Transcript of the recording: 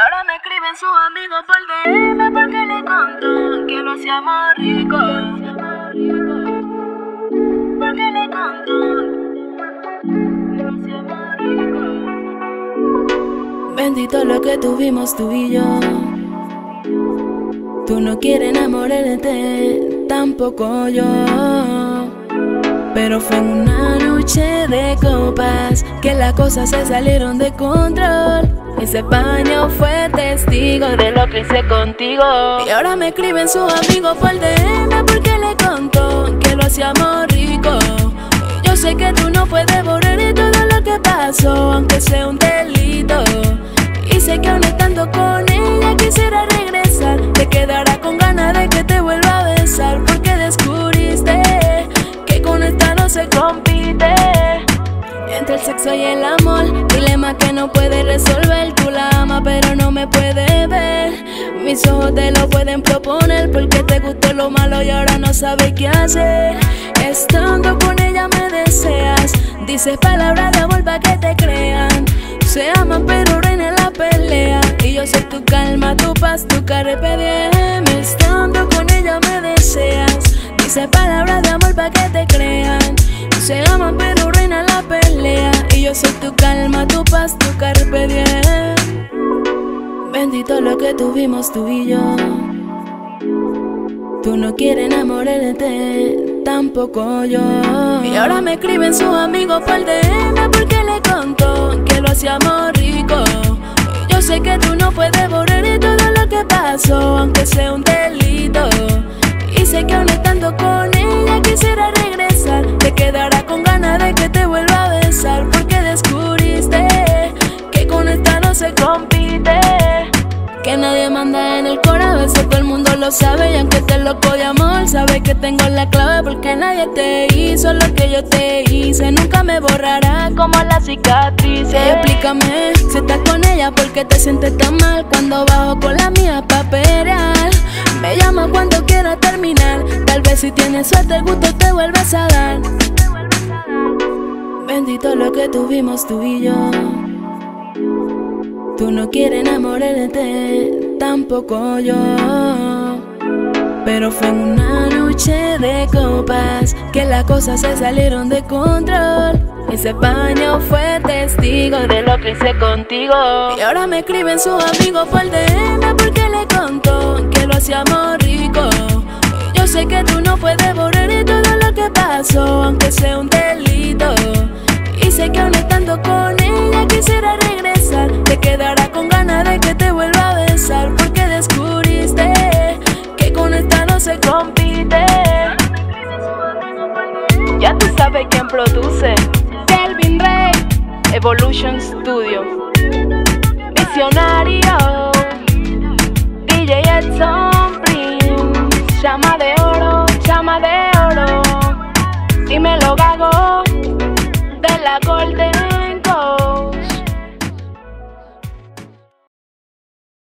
ahora me escriben sus amigos por DM porque le contó que lo hacíamos rico. Porque le contó que lo hacíamos rico. Bendito lo que tuvimos tú y yo. Tú no quieres enamorarte, tampoco yo. Pero fue en una noche de copas que las cosas se salieron de control. Ese paño fue testigo de lo que hice contigo. Y ahora me escriben sus amigos por DM porque le contó que lo hacíamos rico. Y yo sé que tú no puedes borrar todo lo que pasó, aunque sea un delito. Y sé que aún estando con ella quisiera regresar. Te quedará con ganas de que te vuelva a besar, porque descubriste que con esta no se compite. Entre el sexo y el amor, dilema que no puedes resolver. Tú la amas pero no me puedes ver. Mis ojos te lo pueden proponer porque te gustó lo malo y ahora no sabes qué hacer. Estando con ella me deseas, dices palabras de amor pa' que te crean. Se aman pero reina la pelea, y yo soy tu calma, tu paz, tu carpe diem. Estando con ella me deseas, dices palabras de amor pa' que te crean. Se aman pero reina la pelea, y yo soy tu calma, tu paz, tu carpe diem. Bendito lo que tuvimos tú y yo. Tú no quieres enamorarte, tampoco yo. Y ahora me escriben sus amigos por DM porque le contó que lo hacíamos rico. Y yo sé que tú no puedes borrar todo lo que pasó, aunque sea un delito. Y sé que aún estando con ella quisiera regresar. Te quedará con ganas de que te vuelva a besar, porque descubriste que con esta no se compite. Que nadie manda en el corazón, eso todo el mundo lo sabe. Y aunque te loco de amor, sabes que tengo la clave, porque nadie te hizo lo que yo te hice. Nunca me borrará como las cicatrices. Explícame si estás con ella, porque te sientes tan mal cuando bajo con la mía pa' pelear. Me llama cuando quiera terminar, tal vez si tienes suerte el gusto te vuelves a dar. Bendito lo que tuvimos tú y yo. Tú no quieres enamorarte, tampoco yo. Pero fue en una noche de copas que las cosas se salieron de control. Ese paño fue testigo de lo que hice contigo. Y ahora me escriben sus amigos por DM porque le contó que lo hacíamos rico. Y yo sé que tú no puedes borrar todo lo que pasó, aunque sea un delito. Y sé que aún estando con ella quisiera regresar. Te quedará con ganas de que te vuelva a besar, porque descubriste que con esta no se compite. Ya tú sabes quién produce. Kelvin Rey, Evolution Studio. Visionary.